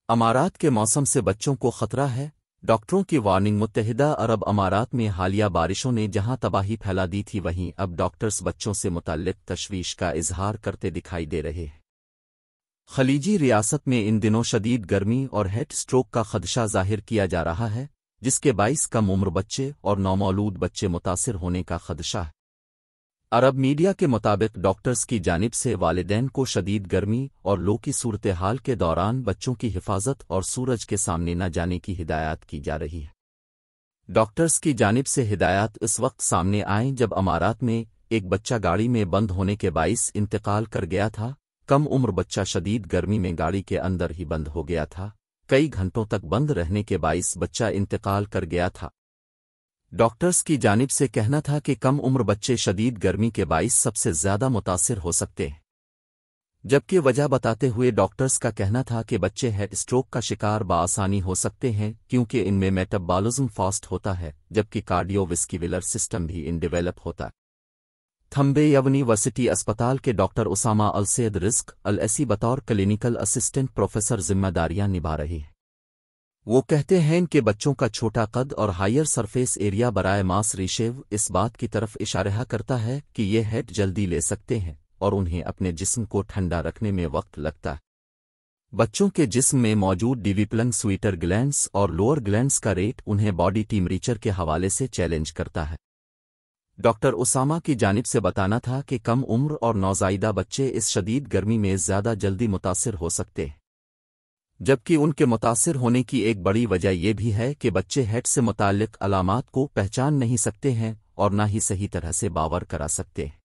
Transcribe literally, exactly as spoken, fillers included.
امارات کے موسم سے بچوں کو خطرہ ہے، ڈاکٹروں کی وارننگ۔ متحدہ عرب امارات میں حالیہ بارشوں نے جہاں تباہی پھیلا دی تھی، وہیں اب ڈاکٹرز بچوں سے متعلق تشویش کا اظہار کرتے دکھائی دے رہے ہیں۔ خلیجی ریاست میں ان دنوں شدید گرمی اور ہیٹ سٹروک کا خدشہ ظاہر کیا جا رہا ہے، جس کے باعث کم عمر بچے اور نومولود بچے متاثر ہونے کا خدشہ ہے۔ عرب میڈیا کے مطابق ڈاکٹرز کی جانب سے والدین کو شدید گرمی اور لو کی صورتحال کے دوران بچوں کی حفاظت اور سورج کے سامنے نہ جانے کی ہدایات کی جا رہی ہے۔ ڈاکٹرز کی جانب سے ہدایات اس وقت سامنے آئیں جب امارات میں ایک بچہ گاڑی میں بند ہونے کے باعث انتقال کر گیا تھا۔ کم عمر بچہ شدید گرمی میں گاڑی کے اندر ہی بند ہو گیا تھا، کئی گھنٹوں تک بند رہنے کے باعث بچہ انتقال کر گیا تھا۔ ڈاکٹرز کی جانب سے کہنا تھا کہ کم عمر بچے شدید گرمی کے باعث سب سے زیادہ متاثر ہو سکتے ہیں، جبکہ وجہ بتاتے ہوئے ڈاکٹرز کا کہنا تھا کہ بچے ہیٹ سٹروک کا شکار بآسانی ہو سکتے ہیں کیونکہ ان میں میٹابالزم فاسٹ ہوتا ہے، جبکہ کارڈیو ویسکیولر سسٹم بھی ان ڈیولپ ہوتا ہے۔ تھمبے یونیورسٹی اسپتال کے ڈاکٹر اسامہ السید رزق الایسی بطور کلینیکل اسسٹنٹ پروفیسر ذمہ داریاں نبھا رہے ہیں۔ وہ کہتے ہیں کہ بچوں کا چھوٹا قد اور ہائر سرفیس ایریا برائے ماس ریشیو اس بات کی طرف اشارہ کرتا ہے کہ یہ ہیٹ جلدی لے سکتے ہیں اور انہیں اپنے جسم کو ٹھنڈا رکھنے میں وقت لگتا ہے۔ بچوں کے جسم میں موجود ڈیویپلنگ سویٹر گلینڈز اور لوور گلینڈز کا ریٹ انہیں باڈی ٹیمپریچر کے حوالے سے چیلنج کرتا ہے۔ ڈاکٹر اسامہ کی جانب سے بتانا تھا کہ کم عمر اور نوزائیدہ بچے اس شدید گرمی میں زیادہ جلدی متاثر ہو سکتے ہیں، جبکہ ان کے متاثر ہونے کی ایک بڑی وجہ یہ بھی ہے کہ بچے ہیٹ سے متعلق علامات کو پہچان نہیں سکتے ہیں اور نہ ہی صحیح طرح سے باور کرا سکتے ہیں۔